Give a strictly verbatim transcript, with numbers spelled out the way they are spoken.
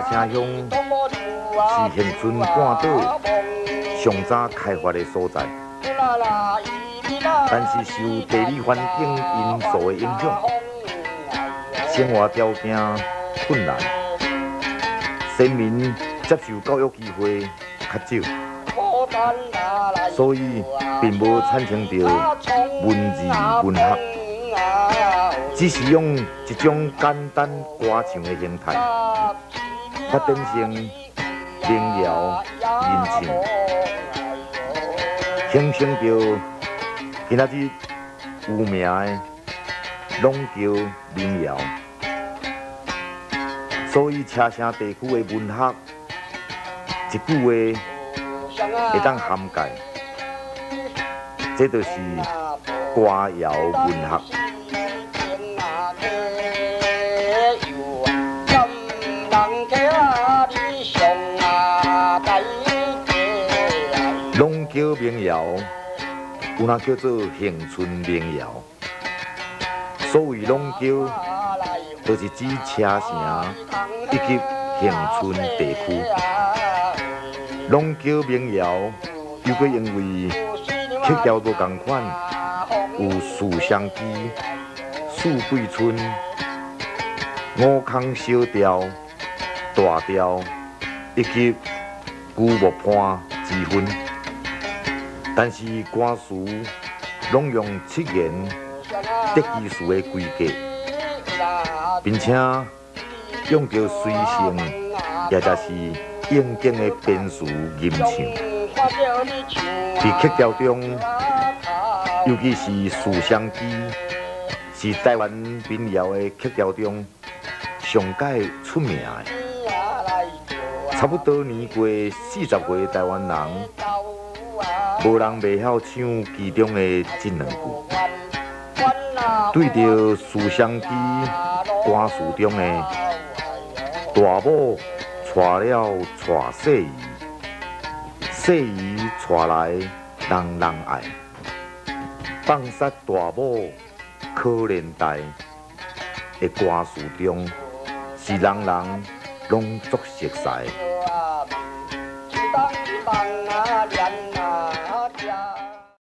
城乡是恒春半岛上早开发的所在，但是受地理环境因素的影响，生活条件困难，先民接受教育机会较少，所以并无产生着文字文学。 只是用一种简单歌唱的形态，发展成民谣吟唱，形成着今仔日有名的龙桥民谣。所以车城地区的文学，一句话会当涵盖，这就是歌谣文学。 龙桥民谣有那叫做恒春民谣，所谓龙桥，就是指车城以及恒春地区。龙桥民谣又搁因为曲调无同款，有四双机、四季春、五空小调、大调以及旧木伴之分。 但是歌词拢用七言得基数的规格，并且用着随性，也就是应景的编词吟唱。在曲调中，尤其是四双机，是台湾民谣的曲调中上界出名的。差不多年过四十岁的台湾人。 无人袂晓唱其中的这两句，对着四双机歌词中的“大母带了带细姨，细姨带来人人爱，放杀大母可怜代”的歌词中，是人人拢足熟悉。